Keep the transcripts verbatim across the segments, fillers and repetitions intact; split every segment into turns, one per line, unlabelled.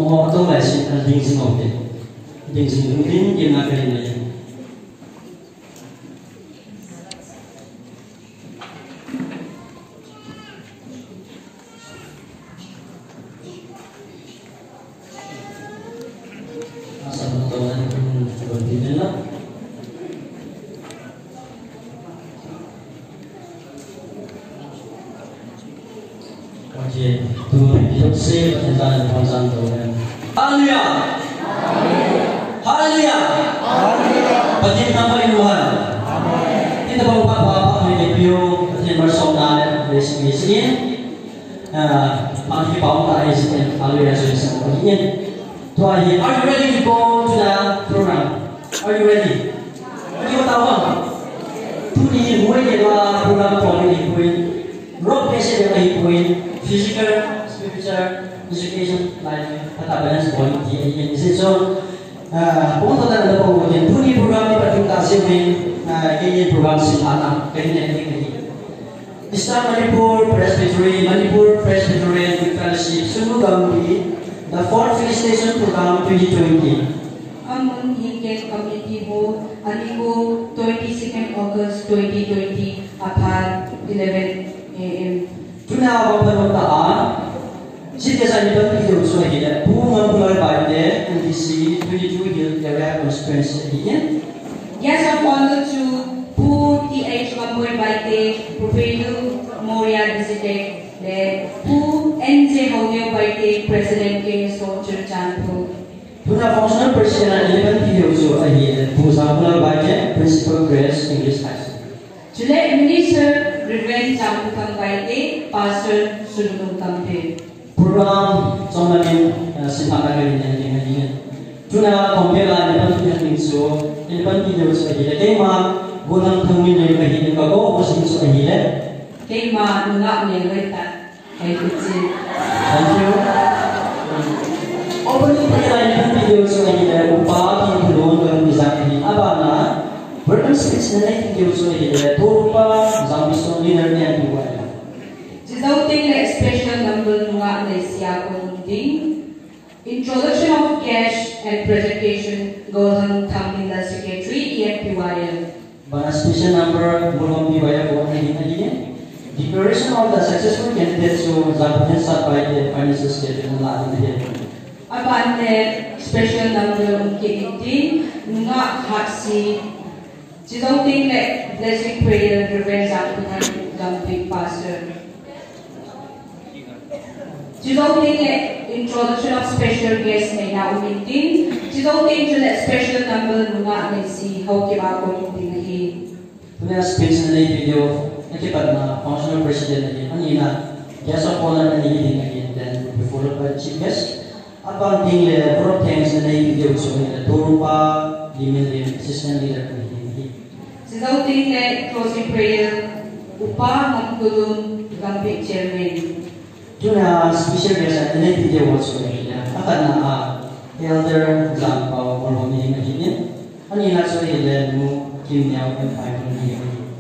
Mo to la si ding sing of it. Ding sing din din na kare na. Asal to na din na. Okay, tu hidup sih tentang bangsa tu. Haleluya, haleluya, haleluya. Bagi nama Tuhan. Kita bawa bapa review tentang bersama dengan misi. Ah, mari bawa kita isi haleluya sesi ini. Tuhan, are you ready to go to the program? Are you ready? Kita tahu apa? Tu ni mulai dari program politik pun, rock base dari pun. Physical, spiritual, education, life, kata balance point di ini. So, pun tak ada apa pun. Puni program ni pertama sih, ini program sih anak, ini ini ini. Islam Manipur Presbyterian, Manipur Presbyterian Fellowship, semua kami the fourth Felicitation Program twenty twenty.
Amun hingga community ho, anigo twenty-second August twenty twenty, upon eleven A M.
Tuna bapa bapa, jika saya dapat hidup sebagai bunga bulan baik N D C twenty-two Hill Area Constituency ini.
Yes, I'm honored to Pu T H Kamboy Baite, Professor Moria visited the Pu N J Haunyo Baite, President K. Soldier Chanpo.
Tuna functional president eleven hidup sebagai bunga bulan baik Principal Grace English High School.
July Minister Reverend Chanpo Baite, Pastor Sunung Kampe.
Program Somanin Sinhana Garin yang ini. Tuna kompela eleven hidup so eleven hidup sebagai tema bulan tahun ini kahini kago masih sebagai
tema nunga nilai kayak itu.
Thank you. Opening eleven hidup sebagai upah yang belum belum bisa ini apa na? Berkan speech na natin yung so ile turupa zambi so leader niya duwa.
Jizauting na special number nga na siya kung ding introduction of cash and presentation gohan thaming the secretary E F P Y L.
Bana special number mulong P Y L ko na ini. Declaration of the successful candidates so zambi sa by the financial statement na lahat din.
Apan special number ng din nga haksi Jizauting na blessing prayer Reverend Chanpo Kampe Pastor. Jizauting na introduction of special guest na inaumintin. Jizauting na special number nga na si Hauki Bako yung tinahin.
Tuna speech na video nakipat na functional president na kanina guest of honor na nagiging again then before by chief guest. Abang tingle pro thanks na video so na turupa limit assistant leader na
Jizauting na closing prayer upang magkulong Kampe chairman.
Tuna special guest na video also na akan na elder Zampao Mormoni na hinyan. Kanina so ile mo kimyaw and five million.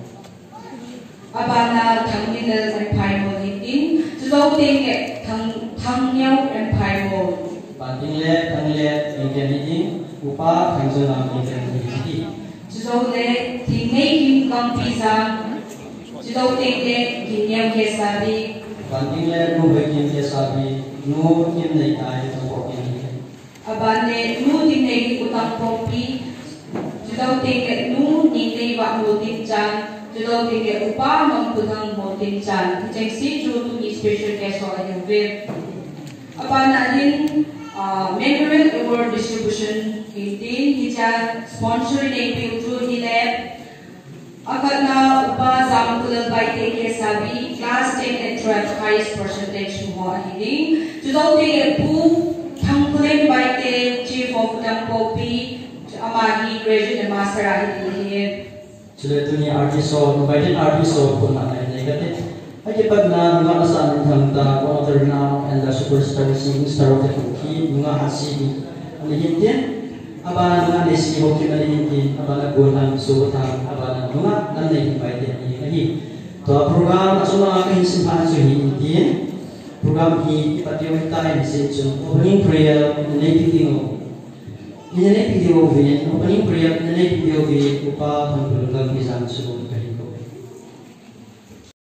Abana Tangnil and Paimo Hitin, Jizauting na Tangyaw and Paimo.
Bantingle, Tangle, Ingenieting, Upa, Tangzonam, Ingenieting.
Jizauting tingay kim kampisa, Jizauting na kinyaw kesabi.
Bantingle, Nubay Kim Kesabi, Nu Kim Naitay, Tangko Kim.
Abane, Nu tingay utang popi, Jizauting na Nu ningay wak motin chan, Jizauting na upa magputang motin chan. Jeng si Jutu ni special guest o ayubit. Abana din, Memorial Award Distribution eighteen, hija sponsoring A P U Hilab. Akat na upa Zamkulal Baite Kesabi, class ten and twelve highest percentage mo ahiding. Jizauting na Pu Tangkulal Baite Chief of Dampopi, Amagi graduate and master ahiding.
Sila ito ni artist o, invited artist o kung nakay negative. Pagkipag na mga kasama ng the one of the renowned and the superstar singing star of the Hoki, mga hasini alihintin, aba mga nesi Hoki alihintin, aba nagbuhan subutan, aba mga nanay invited alihintin. To a program, aso mga kahinsimhan so hihintin, program ini kita tiada message opening prayer nilai video. Nilai video ini opening prayer nilai video ini upa hamil kalau kita